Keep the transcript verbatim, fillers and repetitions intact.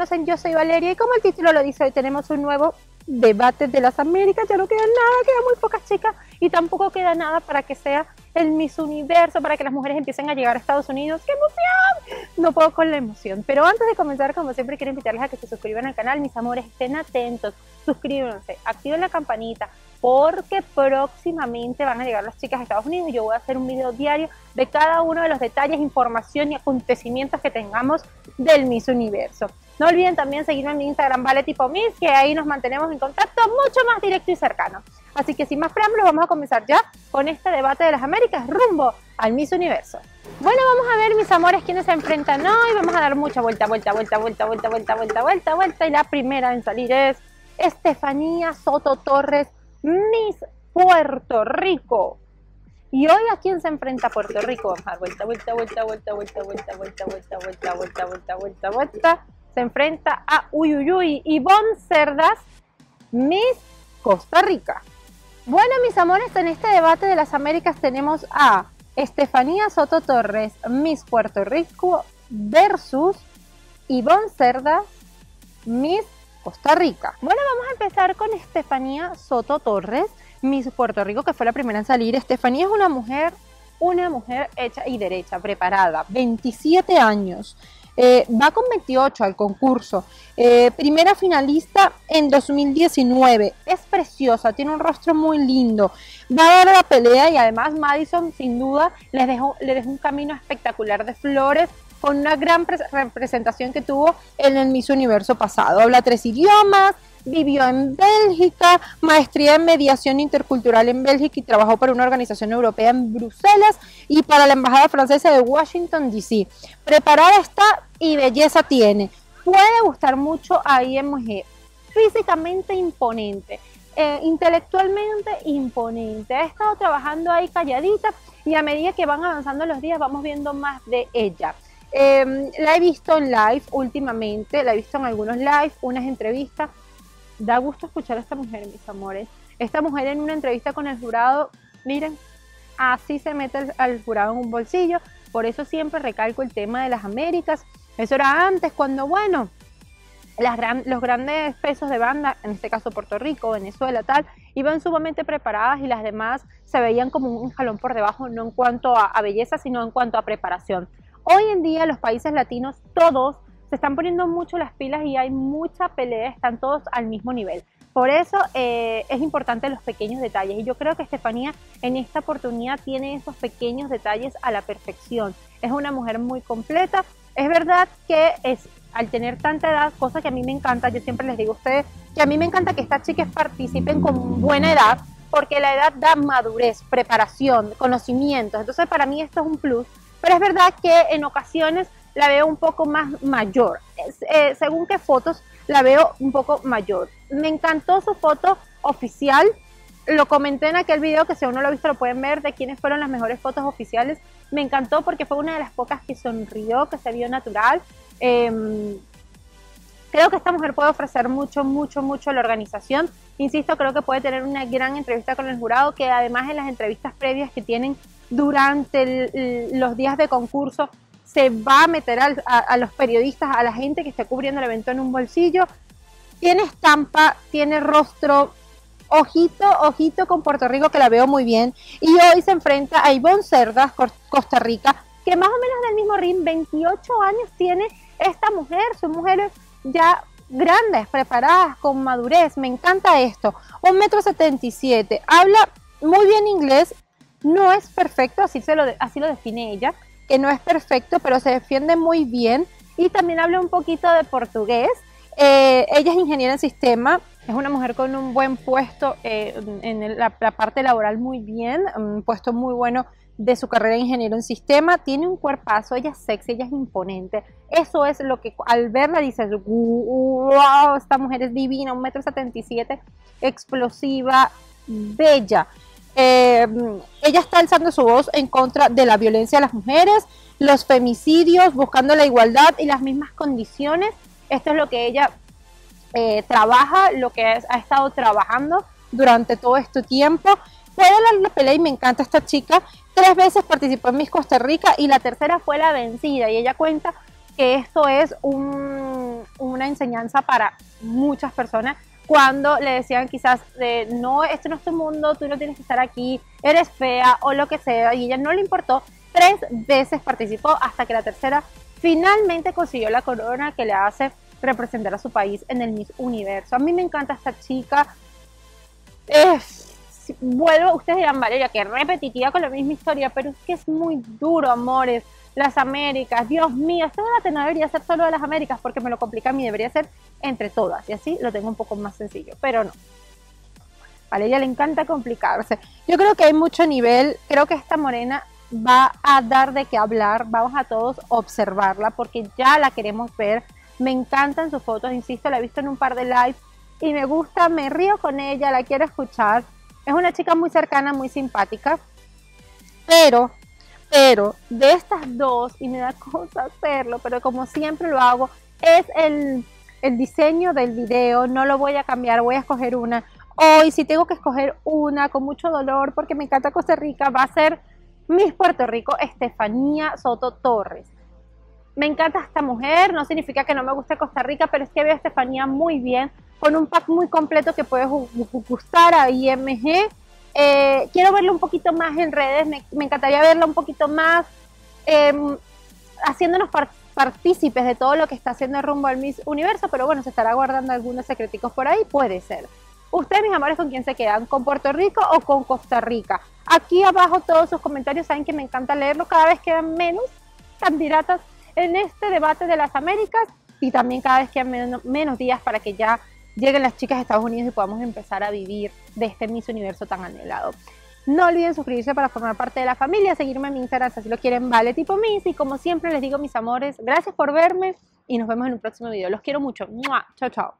conocen, yo soy Valeria y como el título lo dice, hoy tenemos un nuevo debate de las Américas. Ya no queda nada, quedan muy pocas chicas y tampoco queda nada para que sea el Miss Universo, para que las mujeres empiecen a llegar a Estados Unidos. ¡Qué emoción! No puedo con la emoción. Pero antes de comenzar, como siempre, quiero invitarles a que se suscriban al canal. Mis amores, estén atentos, suscríbanse, activen la campanita, porque próximamente van a llegar las chicas a Estados Unidos y yo voy a hacer un video diario de cada uno de los detalles, información y acontecimientos que tengamos del Miss Universo. No olviden también seguirme en mi Instagram, ValeTipoMiss, que ahí nos mantenemos en contacto mucho más directo y cercano. Así que sin más preámbulos, vamos a comenzar ya con este debate de las Américas rumbo al Miss Universo. Bueno, vamos a ver, mis amores, quiénes se enfrentan hoy. Vamos a dar mucha vuelta, vuelta, vuelta, vuelta, vuelta, vuelta, vuelta, vuelta, vuelta. Y la primera en salir es Estefanía Soto Torres, Miss Puerto Rico. Y hoy, ¿a quién se enfrenta Puerto Rico? Vamos a dar vuelta, vuelta, vuelta, vuelta, vuelta, vuelta, vuelta, vuelta, vuelta, vuelta, vuelta, vuelta, vuelta. Se enfrenta a Uyuyuy Ivonne Cerdas, Miss Costa Rica. Bueno, mis amores, en este debate de las Américas tenemos a Estefanía Soto Torres, Miss Puerto Rico, versus Ivonne Cerdas, Miss Costa Rica. Bueno, vamos a empezar con Estefanía Soto Torres, Miss Puerto Rico, que fue la primera en salir. Estefanía es una mujer, una mujer hecha y derecha, preparada, veintisiete años. Eh, va con veintiocho al concurso, eh, primera finalista en dos mil diecinueve, es preciosa, tiene un rostro muy lindo, va a dar la pelea y además Madison sin duda les dejó, le dejó un camino espectacular de flores con una gran representación que tuvo en el Miss Universo pasado. Habla tres idiomas, vivió en Bélgica, maestría en mediación intercultural en Bélgica y trabajó para una organización europea en Bruselas y para la embajada francesa de Washington D C. Preparada está y belleza tiene. Puede gustar mucho a I M G. Físicamente imponente, eh, intelectualmente imponente. Ha estado trabajando ahí calladita y a medida que van avanzando los días vamos viendo más de ella. Eh, la he visto en live últimamente, la he visto en algunos live, unas entrevistas. Da gusto escuchar a esta mujer, mis amores. Esta mujer en una entrevista con el jurado, miren, así se mete el, al jurado en un bolsillo. Por eso siempre recalco el tema de las Américas. Eso era antes, cuando, bueno, las gran, los grandes pesos de banda, en este caso Puerto Rico, Venezuela, tal, iban sumamente preparadas y las demás se veían como un jalón por debajo, no en cuanto a, a belleza, sino en cuanto a preparación. Hoy en día los países latinos, todos, se están poniendo mucho las pilas y hay mucha pelea, están todos al mismo nivel. Por eso eh, es importante los pequeños detalles y yo creo que Estefanía en esta oportunidad tiene esos pequeños detalles a la perfección. Es una mujer muy completa. Es verdad que es, al tener tanta edad, cosa que a mí me encanta, yo siempre les digo a ustedes que a mí me encanta que estas chicas participen con buena edad, porque la edad da madurez, preparación, conocimientos. Entonces para mí esto es un plus, pero es verdad que en ocasiones la veo un poco más mayor, eh, según qué fotos la veo un poco mayor. Me encantó su foto oficial, lo comenté en aquel video que si aún no lo ha visto lo pueden ver de quiénes fueron las mejores fotos oficiales. Me encantó porque fue una de las pocas que sonrió, que se vio natural. Eh, creo que esta mujer puede ofrecer mucho, mucho, mucho a la organización. Insisto, creo que puede tener una gran entrevista con el jurado, que además en las entrevistas previas que tienen durante el, los días de concurso, se va a meter al, a, a los periodistas, a la gente que esté cubriendo el evento en un bolsillo. Tiene estampa, tiene rostro, ojito, ojito con Puerto Rico, que la veo muy bien. Y hoy se enfrenta a Ivonne Cerdas, Costa Rica, que más o menos del mismo ring, veintiocho años tiene esta mujer. Son mujeres ya grandes, preparadas, con madurez. Me encanta esto. Un metro setenta y siete, habla muy bien inglés, no es perfecto, así, se lo, así lo define ella, que no es perfecto, pero se defiende muy bien y también habla un poquito de portugués. Eh, ella es ingeniera en sistema, es una mujer con un buen puesto eh, en el, la, la parte laboral muy bien, un puesto muy bueno de su carrera de ingeniero en sistema, tiene un cuerpazo, ella es sexy, ella es imponente. Eso es lo que al verla dices, wow, esta mujer es divina, un metro setenta y siete, explosiva, bella. Eh, ella está alzando su voz en contra de la violencia a las mujeres, los femicidios, buscando la igualdad y las mismas condiciones. Esto es lo que ella eh, trabaja, lo que es, ha estado trabajando durante todo este tiempo. Puede dar la pelea y me encanta esta chica. Tres veces participó en Miss Costa Rica y la tercera fue la vencida. Y ella cuenta que esto es un, una enseñanza para muchas personas cuando le decían quizás de no, este no es tu mundo, tú no tienes que estar aquí, eres fea o lo que sea, y ella no le importó. Tres veces participó hasta que la tercera finalmente consiguió la corona que le hace representar a su país en el Miss Universo. A mí me encanta esta chica. Eh, vuelvo, ustedes dirán, Valeria, que repetitiva con la misma historia, pero es que es muy duro, amores. Las Américas, Dios mío, este debate no debería ser solo de las Américas porque me lo complica a mí, debería ser entre todas y así lo tengo un poco más sencillo, pero no. Vale, a ella le encanta complicarse. Yo creo que hay mucho nivel, creo que esta morena va a dar de qué hablar, vamos a todos observarla porque ya la queremos ver. Me encantan sus fotos, insisto, la he visto en un par de lives y me gusta, me río con ella, la quiero escuchar. Es una chica muy cercana, muy simpática, pero... Pero de estas dos, y me da cosa hacerlo, pero como siempre lo hago, es el, el diseño del video, no lo voy a cambiar, voy a escoger una. Hoy, si tengo que escoger una con mucho dolor, porque me encanta Costa Rica, va a ser Miss Puerto Rico, Estefanía Soto Torres. Me encanta esta mujer, no significa que no me guste Costa Rica, pero es que veo a Estefanía muy bien, con un pack muy completo que puede gustar a I M G. Eh, quiero verla un poquito más en redes, me, me encantaría verla un poquito más eh, haciéndonos par partícipes de todo lo que está haciendo el rumbo al Miss Universo, pero bueno, se estará guardando algunos secreticos por ahí, puede ser. Ustedes, mis amores, ¿con quién se quedan? ¿Con Puerto Rico o con Costa Rica? Aquí abajo todos sus comentarios, saben que me encanta leerlos, cada vez quedan menos candidatas en este debate de las Américas y también cada vez quedan menos, menos días para que ya lleguen las chicas a Estados Unidos y podamos empezar a vivir de este Miss Universo tan anhelado. No olviden suscribirse para formar parte de la familia, seguirme en mi Instagram si lo quieren, Vale Tipo Miss, y como siempre les digo, mis amores, gracias por verme y nos vemos en un próximo video. Los quiero mucho. ¡Mua! Chao, chao.